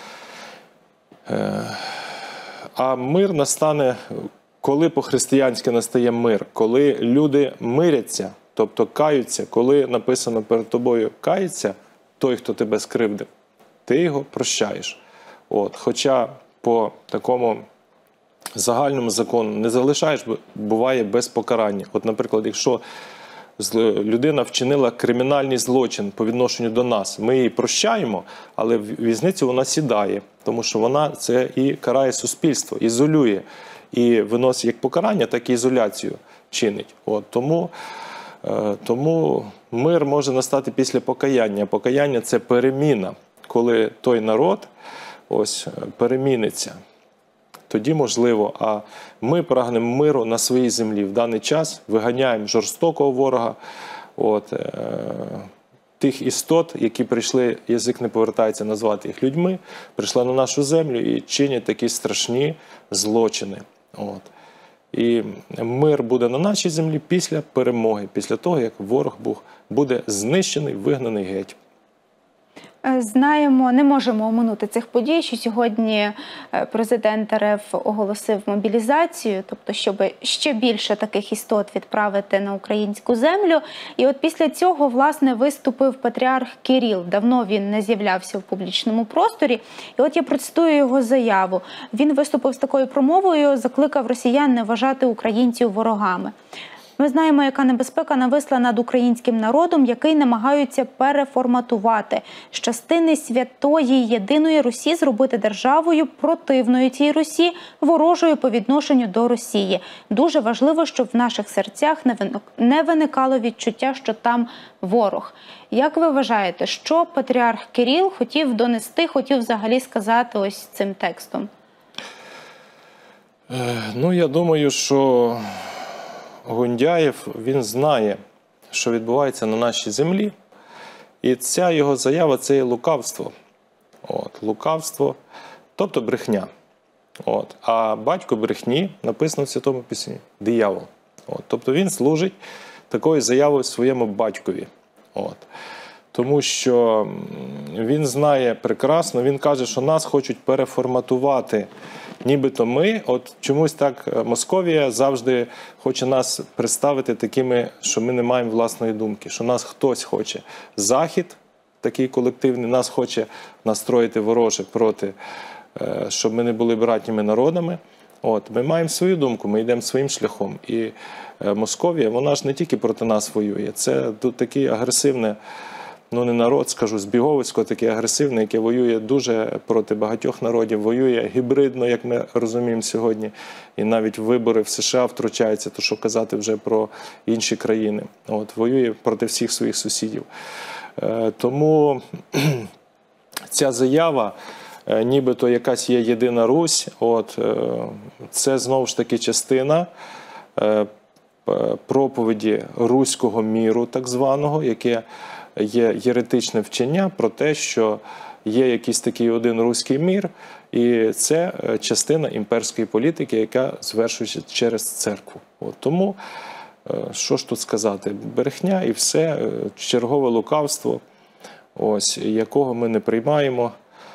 е, а мир настане, коли по-християнськи настає мир, коли люди миряться, тобто каються, коли написано перед тобою кається той, хто тебе скривдив, ти його прощаєш. От, хоча по такому загальному закону не залишаєш, буває без покарання. От, наприклад, якщо людина вчинила кримінальний злочин по відношенню до нас, ми її прощаємо, але в в'язницю вона сідає, тому що вона це і карає суспільство, ізолює, і виносить як покарання, так і ізоляцію чинить. От, тому, е, тому мир може настати після покаяння. Покаяння – це переміна, коли той народ ось переміниться. Тоді можливо, а ми прагнемо миру на своїй землі в даний час, виганяємо жорстокого ворога, от, е, тих істот, які прийшли, язик не повертається назвати їх людьми, прийшли на нашу землю і чинять такі страшні злочини. От. І мир буде на нашій землі після перемоги, після того, як ворог буде знищений, вигнаний геть. Знаємо, не можемо оминути цих подій, що сьогодні президент РФ оголосив мобілізацію, тобто, щоб ще більше таких істот відправити на українську землю. І от після цього, власне, виступив патріарх Кирил. Давно він не з'являвся в публічному просторі. І от я процитую його заяву. Він виступив з такою промовою, закликав росіян не вважати українців ворогами. Ми знаємо, яка небезпека нависла над українським народом, який намагаються переформатувати, з частини святої єдиної Русі зробити державою противною цій Русі, ворожою по відношенню до Росії. Дуже важливо, щоб в наших серцях не виникало відчуття, що там ворог. Як ви вважаєте, що патріарх Кирил хотів донести, хотів взагалі сказати ось цим текстом? Ну, я думаю, що Гундяєв, він знає, що відбувається на нашій землі, і ця його заява – це є лукавство. От, лукавство, тобто брехня. От, а батько брехні написано в Святому Письмі – диявол. От, тобто він служить такою заявою своєму батькові. От. Тому що він знає прекрасно, він каже, що нас хочуть переформатувати. Нібито ми, от чомусь так Московія завжди хоче нас представити такими, що ми не маємо власної думки, що нас хтось хоче. Захід, такий колективний, нас хоче настроїти вороже проти, щоб ми не були братніми народами. От, ми маємо свою думку, ми йдемо своїм шляхом. І Московія, вона ж не тільки проти нас воює, це тут такий агресивний, ну не народ, скажу, збіговисько, таке агресивне, яке воює дуже проти багатьох народів, воює гібридно, як ми розуміємо сьогодні. І навіть вибори в США втручаються, то що казати вже про інші країни. От, воює проти всіх своїх сусідів. Е, тому ця заява, е, нібито якась є єдина Русь, от, е, це знову ж таки частина е, проповіді руського міру, так званого, яке є єретичне вчення про те, що є якийсь такий один руський мір, і це частина імперської політики, яка звершується через церкву. От, тому, що ж тут сказати, брехня і все, чергове лукавство, ось, якого ми не приймаємо,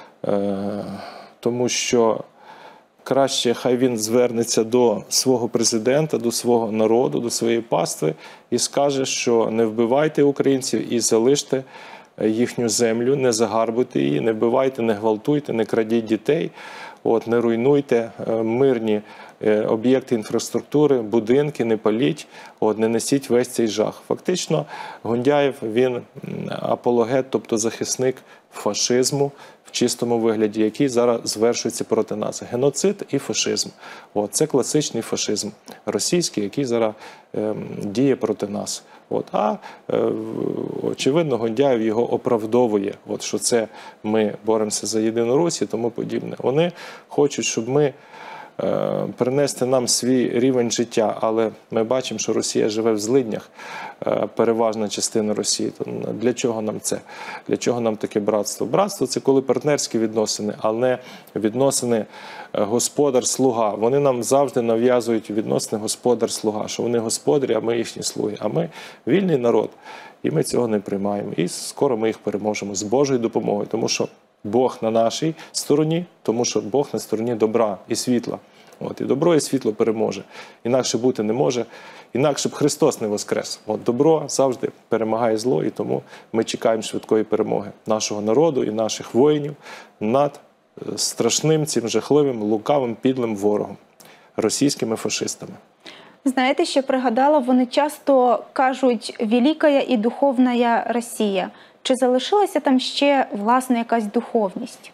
тому що краще хай він звернеться до свого президента, до свого народу, до своєї пастви і скаже, що не вбивайте українців і залиште їхню землю, не загарбуйте її, не вбивайте, не гвалтуйте, не крадіть дітей, от, не руйнуйте мирні об'єкти інфраструктури, будинки, не паліть, от, не несіть весь цей жах. Фактично, Гундяєв, він апологет, тобто захисник фашизму, в чистому вигляді, який зараз звершується проти нас. Геноцид і фашизм. От, це класичний фашизм російський, який зараз е, діє проти нас. От, а, е, очевидно, Гундяєв його оправдовує, от, що це ми боремося за єдину Русь і тому подібне. Вони хочуть, щоб ми е, принести нам свій рівень життя, але ми бачимо, що Росія живе в злиднях, е, переважна частина Росії. То для чого нам це? Для чого нам таке братство? Братство – це коли партнерські відносини, а не відносини господар-слуга. Вони нам завжди нав'язують відносини господар-слуга, що вони господарі, а ми їхні слуги. А ми вільний народ, і ми цього не приймаємо. І скоро ми їх переможемо з Божою допомогою, тому що Бог на нашій стороні, тому що Бог на стороні добра і світла. От, і добро і світло переможе. Інакше бути не може, інакше б Христос не воскрес. От, добро завжди перемагає зло, і тому ми чекаємо швидкої перемоги нашого народу і наших воїнів над страшним, цим жахливим, лукавим, підлим ворогом, російськими фашистами. Знаєте, що пригадала, вони часто кажуть «великая і духовна Росія». Чи залишилася там ще, власне, якась духовність?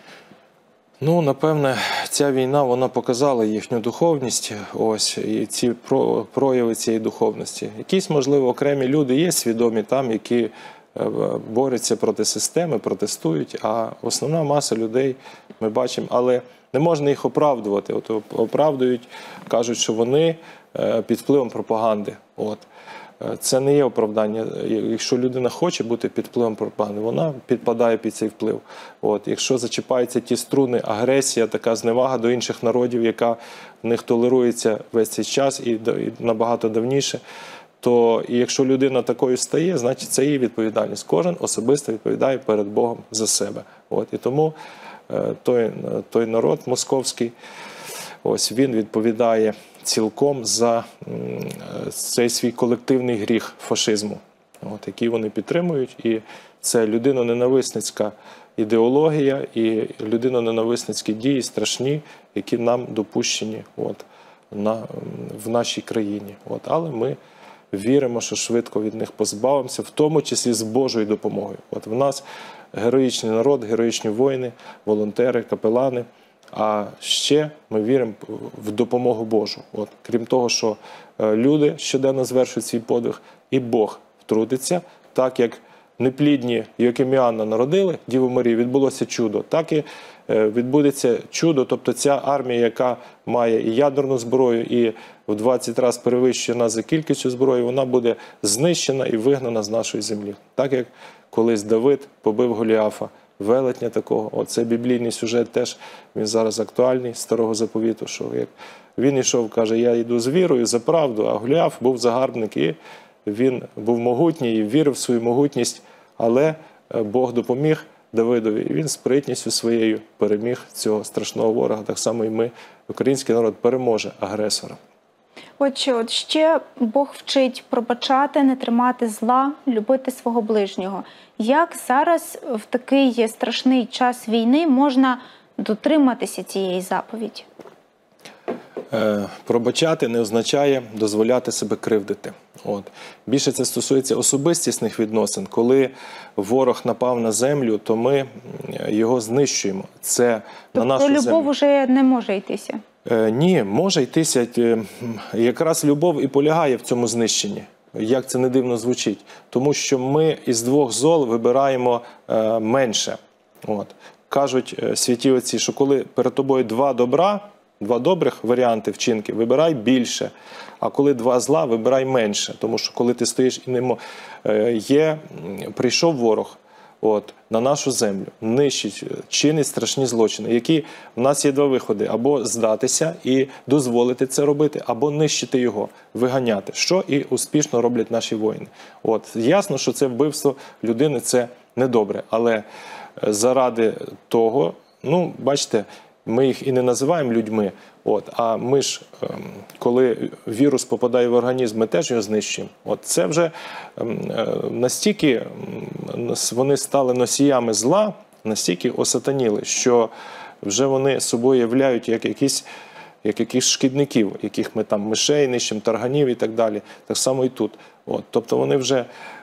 Ну, напевне, ця війна, вона показала їхню духовність, ось, і ці прояви цієї духовності. Якісь, можливо, окремі люди є свідомі там, які борються проти системи, протестують, а основна маса людей, ми бачимо, але не можна їх оправдувати. От, оправдують, кажуть, що вони під впливом пропаганди. От. Це не є оправдання. Якщо людина хоче бути під впливом пропаганди, вона підпадає під цей вплив. От. Якщо зачіпаються ті струни, агресія, така зневага до інших народів, яка в них толерується весь цей час і набагато давніше, то і якщо людина такою стає, значить це її відповідальність. Кожен особисто відповідає перед Богом за себе. От. І тому той, той народ московський, ось він відповідає цілком за цей свій колективний гріх фашизму, от, який вони підтримують. І це людиноненависницька ідеологія і людиноненависницькі дії страшні, які нам допущені от, на, в нашій країні. От, але ми віримо, що швидко від них позбавимося, в тому числі з Божою допомогою. От в нас героїчний народ, героїчні воїни, волонтери, капелани. А ще ми віримо в допомогу Божу. От, крім того, що люди щоденно звершують свій подвиг, і Бог втрутиться, так як неплідні Йоаким і Анна народили Діву Марію, відбулося чудо, так і відбудеться чудо, тобто ця армія, яка має і ядерну зброю, і в двадцять разів перевищує нас за кількістю зброї, вона буде знищена і вигнана з нашої землі. Так як колись Давид побив Голіафа, велетня такого. Оце біблійний сюжет теж, він зараз актуальний, Старого Заповіту, що як він йшов, каже, я йду з вірою, за правду, а Голіаф був загарбник, і він був могутній, і вірив в свою могутність, але Бог допоміг Давидові, і він спритністю своєю переміг цього страшного ворога. Так само і ми, український народ, переможе агресора. Отже, от ще Бог вчить пробачати, не тримати зла, любити свого ближнього. Як зараз в такий страшний час війни можна дотриматися цієї заповіді? Е, пробачати не означає дозволяти себе кривдити. От. Більше це стосується особистісних відносин. Коли ворог напав на землю, то ми його знищуємо. Це тобто на нашу любов землю. вже не може йтися? Е, ні, може йтися. Якраз любов і полягає в цьому знищенні. Як це не дивно звучить. Тому що ми із двох зол вибираємо е, менше. От. Кажуть е, святі отці, що коли перед тобою два добра, два добрих варіанти вчинки, вибирай більше. А коли два зла, вибирай менше. Тому що коли ти стоїш і не мо... е, є, прийшов ворог, от, на нашу землю, нищить, чинить страшні злочини, які в нас є два виходи: або здатися і дозволити це робити, або нищити його, виганяти, що і успішно роблять наші воїни. От, ясно, що це вбивство людини, це недобре, але заради того, ну, бачите, ми їх і не називаємо людьми, от, а ми ж, коли вірус попадає в організм, ми теж його знищуємо. От це вже настільки вони стали носіями зла, настільки осатаніли, що вже вони собою являють як якісь, як якісь шкідників, яких ми там мишей нищимо, тарганів і так далі. Так само і тут. От, тобто вони вже,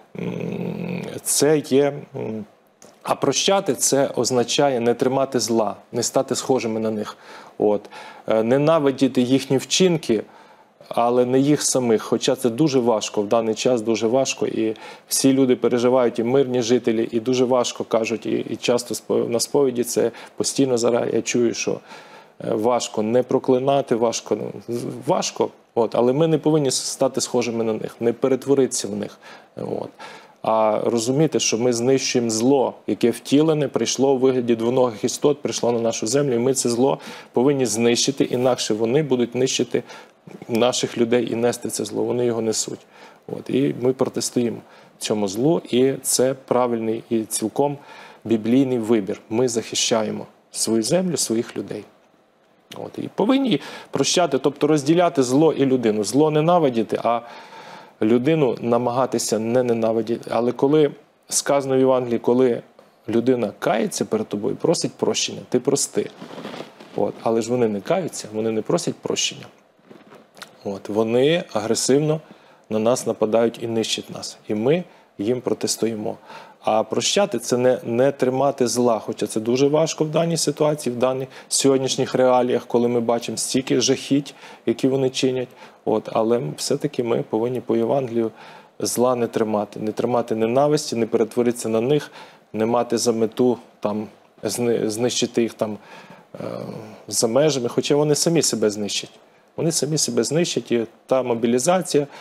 це є... А прощати – це означає не тримати зла, не стати схожими на них. От. Ненавидіти їхні вчинки, але не їх самих. Хоча це дуже важко, в даний час дуже важко. І всі люди переживають, і мирні жителі, і дуже важко кажуть. І, і часто на сповіді це постійно зараз я чую, що важко не проклинати, важко. Важко, от. Але ми не повинні стати схожими на них, не перетворитися в них. От. А розуміти, що ми знищуємо зло, яке втілене, прийшло у вигляді двоногих істот, прийшло на нашу землю, і ми це зло повинні знищити, інакше вони будуть нищити наших людей і нести це зло. Вони його несуть. От. І ми протистоїмо цьому злу, і це правильний і цілком біблійний вибір. Ми захищаємо свою землю, своїх людей. От. І повинні прощати, тобто розділяти зло і людину. Зло ненавидіти, а людину намагатися не ненавидіти. Але коли сказано в Євангелії, коли людина кається перед тобою, просить прощення, ти прости. От. Але ж вони не каються, вони не просять прощення. От. Вони агресивно на нас нападають і нищать нас. І ми їм протистоїмо. А прощати – це не, не тримати зла, хоча це дуже важко в даній ситуації, в даних сьогоднішніх реаліях, коли ми бачимо стільки жахіть, які вони чинять. От, але все-таки ми повинні по Євангелію зла не тримати, не тримати ненависті, не перетворитися на них, не мати за мету там, знищити їх там, е, за межами, хоча вони самі себе знищать. Вони самі себе знищать, і та мобілізація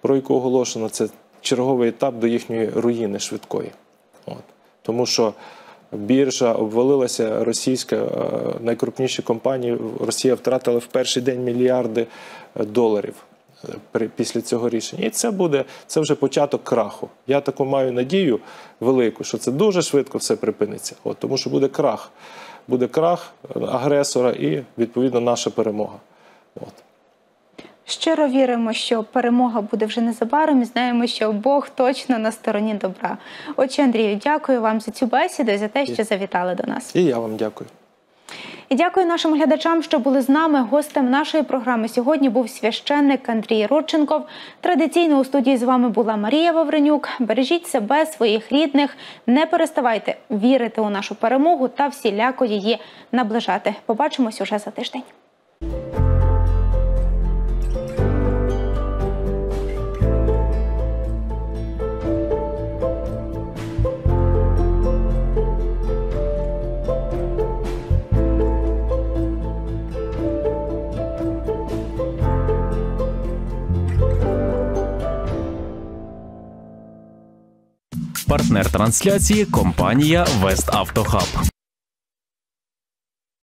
про яку оголошено, це черговий етап до їхньої руїни швидкої. От. Тому що біржа обвалилася, російська, найкрупніші компанії, Росія втратила в перший день мільярди доларів після цього рішення. І це буде, це вже початок краху. Я таку маю надію велику, що це дуже швидко все припиниться. От, тому що буде крах. Буде крах агресора і, відповідно, наша перемога. От. Щиро віримо, що перемога буде вже незабаром і знаємо, що Бог точно на стороні добра. Отче Андрію, дякую вам за цю бесіду і за те, що завітали до нас. І я вам дякую. І дякую нашим глядачам, що були з нами. Гостем нашої програми сьогодні був священник Андрій Родченков. Традиційно у студії з вами була Марія Вавренюк. Бережіть себе, своїх рідних, не переставайте вірити у нашу перемогу та всіляко її наближати. Побачимось уже за тиждень. Партнер трансляції – компанія Вест Автохаб.